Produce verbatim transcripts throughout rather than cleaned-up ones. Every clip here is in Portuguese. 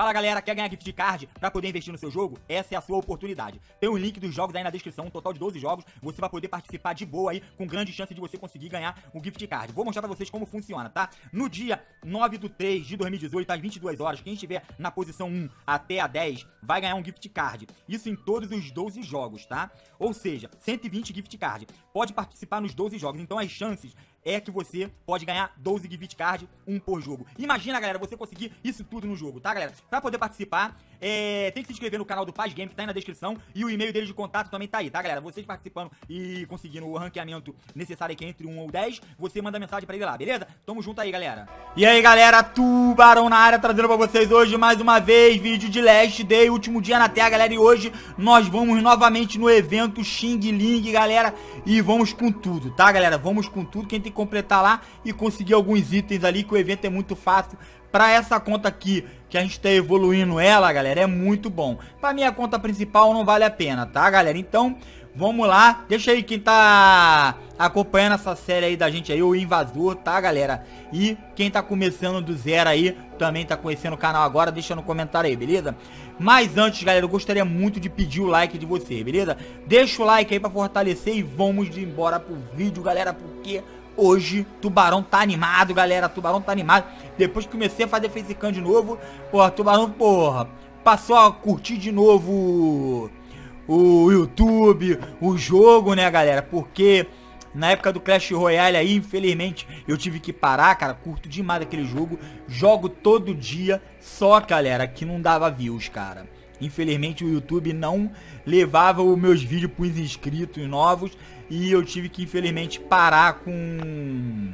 Fala galera, quer ganhar gift card pra poder investir no seu jogo? Essa é a sua oportunidade. Tem um link dos jogos aí na descrição, um total de doze jogos. Você vai poder participar de boa aí, com grande chance de você conseguir ganhar um gift card. Vou mostrar pra vocês como funciona, tá? No dia nove do três de dois mil e dezoito, às vinte e duas horas, quem estiver na posição um até a dez vai ganhar um gift card. Isso em todos os doze jogos, tá? Ou seja, cento e vinte gift card. Pode participar nos doze jogos, então as chances é que você pode ganhar doze gift card, um por jogo. Imagina, galera, você conseguir isso tudo no jogo, tá, galera? Pra poder participar, é... tem que se inscrever no canal do Paz Game, que tá aí na descrição, e o e-mail dele de contato também tá aí, tá, galera? Vocês participando e conseguindo o ranqueamento necessário aqui entre um ou dez, você manda mensagem pra ele lá, beleza? Tamo junto aí, galera. E aí, galera, Tubarão na área, trazendo pra vocês hoje, mais uma vez, vídeo de Last Day, último dia na Terra, galera, e hoje nós vamos novamente no evento Xing Ling, galera, e vamos com tudo, tá, galera? Vamos com tudo, quem tem completar lá e conseguir alguns itens ali, que o evento é muito fácil. Pra essa conta aqui, que a gente tá evoluindo ela, galera, é muito bom. Pra minha conta principal não vale a pena, tá, galera? Então, vamos lá. Deixa aí quem tá acompanhando essa série aí da gente aí, o Invasor, tá, galera? E quem tá começando do zero aí, também tá conhecendo o canal agora, deixa no comentário aí, beleza? Mas antes, galera, eu gostaria muito de pedir o like de vocês, beleza? Deixa o like aí pra fortalecer e vamos embora pro vídeo, galera, porque hoje Tubarão tá animado, galera. Tubarão tá animado. Depois que comecei a fazer facecam de novo, porra, Tubarão, porra, passou a curtir de novo o YouTube, o jogo, né, galera? Porque na época do Clash Royale aí, infelizmente, eu tive que parar, cara. Curto demais aquele jogo. Jogo todo dia. Só, galera, que não dava views, cara. Infelizmente o YouTube não levava os meus vídeos para os inscritos novos. E eu tive que, infelizmente, parar com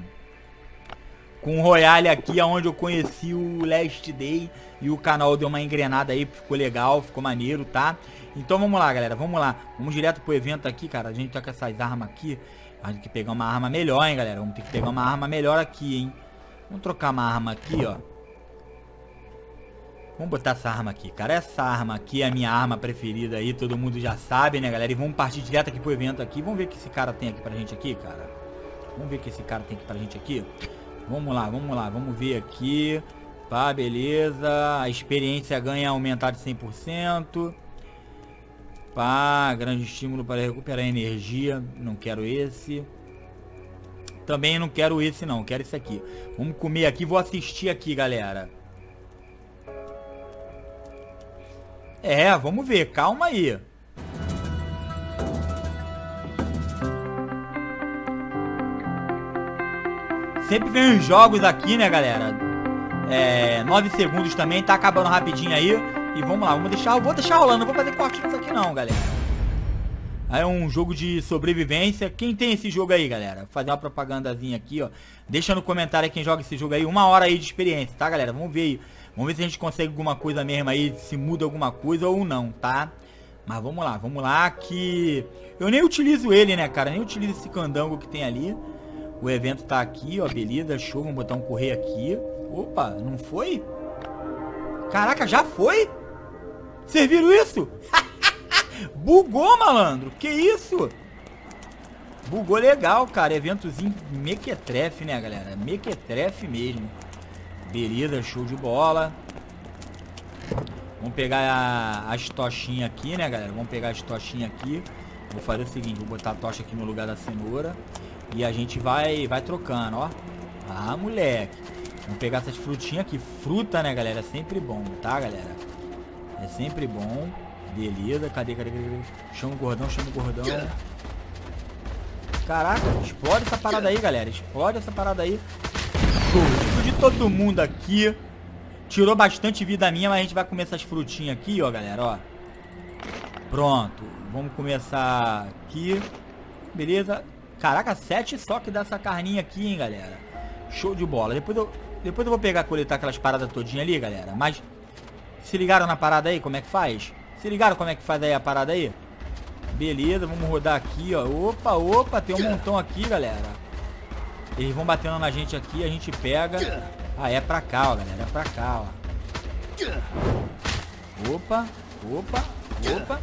com o Royale aqui, onde eu conheci o Last Day. E o canal deu uma engrenada aí, ficou legal, ficou maneiro, tá? Então vamos lá, galera, vamos lá. Vamos direto pro evento aqui, cara. A gente tá com essas armas aqui. A gente tem que pegar uma arma melhor, hein, galera. Vamos ter que pegar uma arma melhor aqui, hein. Vamos trocar uma arma aqui, ó. Vamos botar essa arma aqui, cara. Essa arma aqui é a minha arma preferida aí. Todo mundo já sabe, né, galera? E vamos partir direto aqui pro evento aqui. Vamos ver o que esse cara tem aqui pra gente aqui, cara. Vamos ver o que esse cara tem aqui pra gente aqui. Vamos lá, vamos lá. Vamos ver aqui. Pá, beleza. A experiência ganha aumentar de cem por cento. Pá, grande estímulo para recuperar energia. Não quero esse. Também não quero esse, não. Quero esse aqui. Vamos comer aqui. Vou assistir aqui, galera. É, vamos ver, calma aí. Sempre vem os jogos aqui, né, galera? É, nove segundos também, tá acabando rapidinho aí. E vamos lá, vamos deixar, eu vou deixar rolando, não vou fazer corte nisso aqui não, galera. Aí é um jogo de sobrevivência. Quem tem esse jogo aí, galera? Vou fazer uma propagandazinha aqui, ó. Deixa no comentário aí quem joga esse jogo aí. Uma hora aí de experiência, tá, galera? Vamos ver aí. Vamos ver se a gente consegue alguma coisa mesmo aí, se muda alguma coisa ou não, tá? Mas vamos lá, vamos lá que... Eu nem utilizo ele, né, cara? Nem utilizo esse candango que tem ali. O evento tá aqui, ó, beleza, show. Vamos botar um correio aqui. Opa, não foi? Caraca, já foi? Vocês viram isso? Bugou, malandro. Que isso? Bugou legal, cara. Eventozinho mequetrefe, né, galera? Mequetrefe mesmo. Beleza, show de bola. Vamos pegar a, as tochinhas aqui, né, galera? Vamos pegar as tochinhas aqui. Vou fazer o seguinte, vou botar a tocha aqui no lugar da cenoura. E a gente vai, vai trocando, ó. Ah, moleque. Vamos pegar essas frutinhas aqui. Fruta, né, galera? É sempre bom, tá, galera? É sempre bom. Beleza, cadê, cadê, cadê? Chama o gordão, chama o gordão. Caraca, explode essa parada aí, galera. Explode essa parada aí. Show de todo mundo aqui. Tirou bastante vida minha, mas a gente vai comer essas frutinhas aqui, ó, galera, ó. Pronto. Vamos começar aqui. Beleza. Caraca, sete só que dá essa carninha aqui, hein, galera. Show de bola. Depois eu, depois eu vou pegar, coletar aquelas paradas todinhas ali, galera. Mas, se ligaram na parada aí, como é que faz? Se ligaram como é que faz aí a parada aí? Beleza, vamos rodar aqui, ó. Opa, opa, tem um montão aqui, galera. Eles vão batendo na gente aqui, a gente pega. Ah, é pra cá, ó, galera. É pra cá, ó. Opa, opa, opa.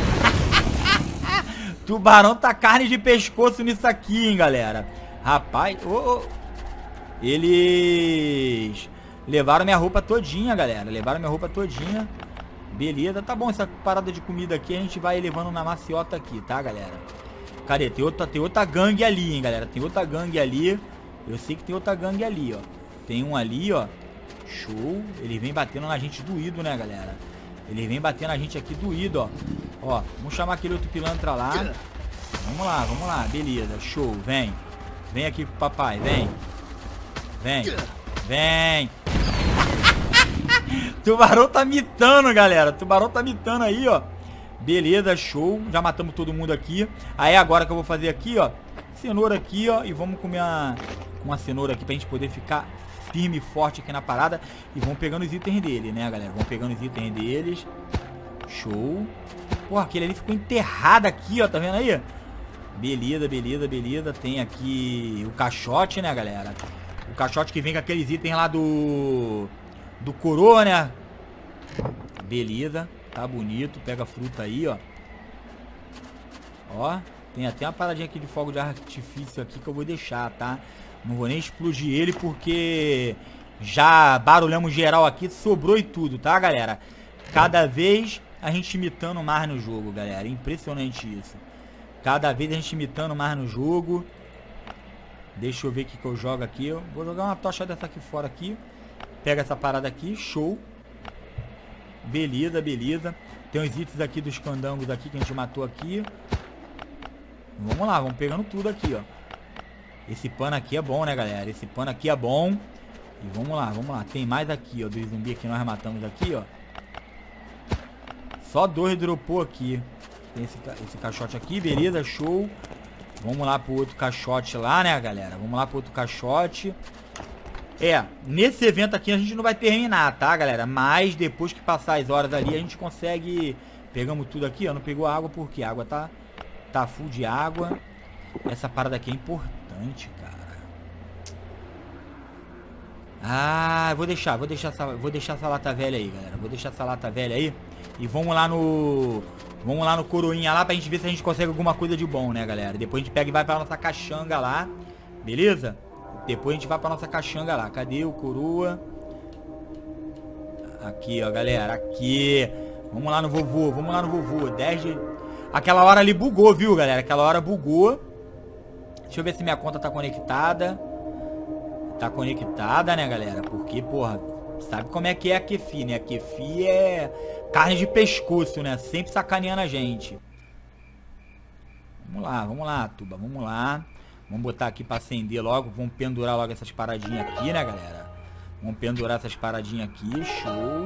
Tubarão tá carne de pescoço nisso aqui, hein, galera. Rapaz, oh, oh. Eles Levaram minha roupa todinha, galera. Levaram minha roupa todinha. Beleza, tá bom. Essa parada de comida aqui a gente vai levando na maciota aqui, tá, galera? Cadê? Tem outra, tem outra gangue ali, hein, galera. Tem outra gangue ali. Eu sei que tem outra gangue ali, ó. Tem um ali, ó. Show. Ele vem batendo na gente doído, né, galera? Ele vem batendo na gente aqui doído, ó. Ó, vamos chamar aquele outro pilantra lá. Vamos lá, vamos lá. Beleza, show. Vem. Vem aqui pro papai, vem. Vem. Vem. Tubarão tá mitando, galera. Tubarão tá mitando aí, ó. Beleza, show. Já matamos todo mundo aqui. Aí agora que eu vou fazer aqui, ó. Cenoura aqui, ó. E vamos comer uma, uma cenoura aqui pra gente poder ficar firme e forte aqui na parada. E vamos pegando os itens dele, né, galera? Vamos pegando os itens deles. Show. Pô, aquele ali ficou enterrado aqui, ó. Tá vendo aí? Beleza, beleza, beleza. Tem aqui o caixote, né, galera? O caixote que vem com aqueles itens lá do... Do coroa, né? Beleza. Tá bonito. Pega a fruta aí, ó. Ó. Tem até uma paradinha aqui de fogo de artifício aqui que eu vou deixar, tá? Não vou nem explodir ele porque já barulhamos geral aqui. Sobrou e tudo, tá, galera? Cada vez a gente imitando mais no jogo, galera. Impressionante isso. Cada vez a gente imitando mais no jogo. Deixa eu ver o que, que eu jogo aqui. Eu vou jogar uma tocha dessa aqui fora aqui. Pega essa parada aqui. Show. Beleza, beleza. Tem os itens aqui dos candangos aqui que a gente matou aqui. Vamos lá, vamos pegando tudo aqui, ó. Esse pano aqui é bom, né, galera? Esse pano aqui é bom. E vamos lá, vamos lá. Tem mais aqui, ó, do zumbi que nós matamos aqui, ó. Só dois dropou aqui. Tem esse, esse caixote aqui, beleza, show. Vamos lá pro outro caixote lá, né, galera? Vamos lá pro outro caixote. É, nesse evento aqui a gente não vai terminar, tá, galera? Mas depois que passar as horas ali, a gente consegue... Pegamos tudo aqui, ó. Não pegou água porque a água tá, tá full de água. Essa parada aqui é importante, cara. Ah, vou deixar, vou deixar essa, vou deixar essa lata velha aí, galera. Vou deixar essa lata velha aí. E vamos lá no... Vamos lá no coroinha lá pra gente ver se a gente consegue alguma coisa de bom, né, galera? Depois a gente pega e vai pra nossa caixanga lá. Beleza? Depois a gente vai pra nossa caixanga lá. Cadê o coroa? Aqui, ó, galera. Aqui. Vamos lá no vovô. Vamos lá no vovô. dez de... Aquela hora ali bugou, viu, galera? Aquela hora bugou. Deixa eu ver se minha conta tá conectada. Tá conectada, né, galera? Porque, porra, sabe como é que é a Kefi, né? A Kefi é carne de pescoço, né? Sempre sacaneando a gente. Vamos lá, vamos lá, Tuba. Vamos lá. Vamos botar aqui pra acender logo. Vamos pendurar logo essas paradinhas aqui, né, galera? Vamos pendurar essas paradinhas aqui. Show.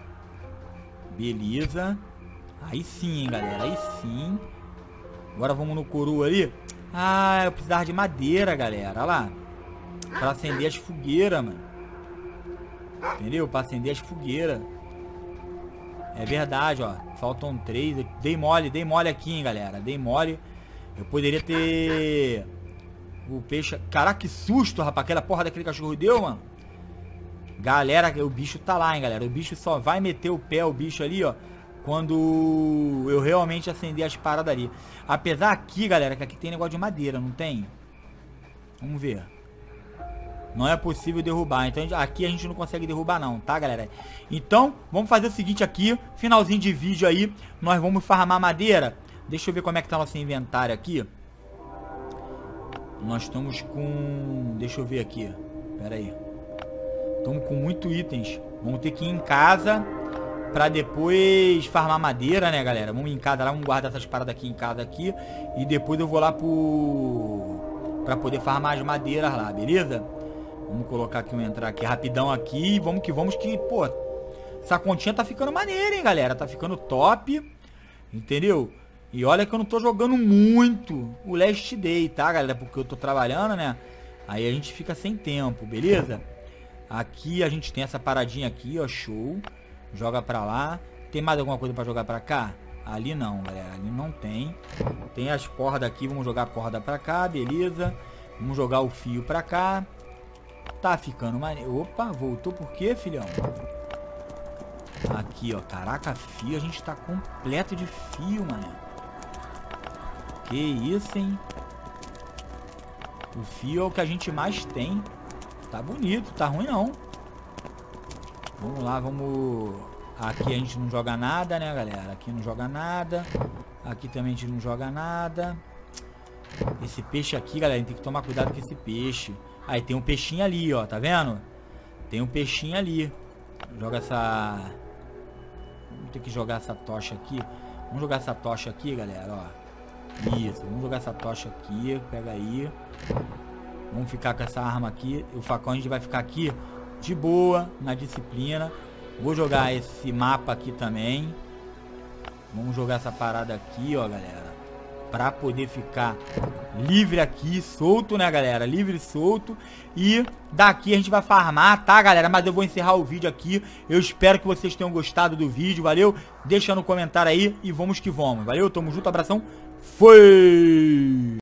Beleza. Aí sim, hein, galera. Aí sim. Agora vamos no coroa ali. Ah, eu precisava de madeira, galera. Olha lá. Pra acender as fogueiras, mano. Entendeu? Pra acender as fogueiras. É verdade, ó. Faltam três. Dei mole, dei mole aqui, hein, galera. Dei mole. Eu poderia ter... O peixe... Caraca, que susto, rapaz. Aquela porra daquele cachorro deu, mano. Galera, o bicho tá lá, hein, galera. O bicho só vai meter o pé, o bicho ali, ó, quando eu realmente acender as paradas ali. Apesar aqui, galera, que aqui tem negócio de madeira, não tem? Vamos ver. Não é possível derrubar. Então aqui a gente não consegue derrubar não, tá, galera? Então, vamos fazer o seguinte aqui. Finalzinho de vídeo aí. Nós vamos farmar madeira. Deixa eu ver como é que tá nosso inventário aqui. Nós estamos com... Deixa eu ver aqui. Pera aí. Estamos com muitos itens. Vamos ter que ir em casa pra depois farmar madeira, né, galera? Vamos em casa lá, vamos guardar essas paradas aqui em casa aqui. E depois eu vou lá pro... Pra poder farmar as madeiras lá, beleza? Vamos colocar aqui, vamos entrar aqui rapidão aqui. Vamos que vamos que, pô, essa continha tá ficando maneira, hein, galera? Tá ficando top. Entendeu? E olha que eu não tô jogando muito o Last Day, tá, galera? Porque eu tô trabalhando, né? Aí a gente fica sem tempo, beleza? Aqui a gente tem essa paradinha aqui, ó, show. Joga pra lá. Tem mais alguma coisa pra jogar pra cá? Ali não, galera. Ali não tem. Tem as cordas aqui, vamos jogar a corda pra cá, beleza? Vamos jogar o fio pra cá. Tá ficando maneiro. Opa, voltou por quê, filhão? Aqui, ó. Caraca, fio. A gente tá completo de fio, mano. Que isso, hein? O fio é o que a gente mais tem. Tá bonito, tá ruim não. Vamos lá, vamos... Aqui a gente não joga nada, né, galera? Aqui não joga nada. Aqui também a gente não joga nada. Esse peixe aqui, galera, a gente tem que tomar cuidado com esse peixe. Aí tem um peixinho ali, ó, tá vendo? Tem um peixinho ali. Joga essa... Vamos ter que jogar essa tocha aqui. Vamos jogar essa tocha aqui, galera, ó. Isso, vamos jogar essa tocha aqui. Pega aí. Vamos ficar com essa arma aqui. O facão a gente vai ficar aqui de boa, na disciplina. Vou jogar esse mapa aqui também. Vamos jogar essa parada aqui, ó, galera. Pra poder ficar livre aqui, solto, né, galera? Livre e solto. E daqui a gente vai farmar, tá, galera? Mas eu vou encerrar o vídeo aqui. Eu espero que vocês tenham gostado do vídeo, valeu? Deixa no comentário aí e vamos que vamos, valeu? Tamo junto, abração. Foi!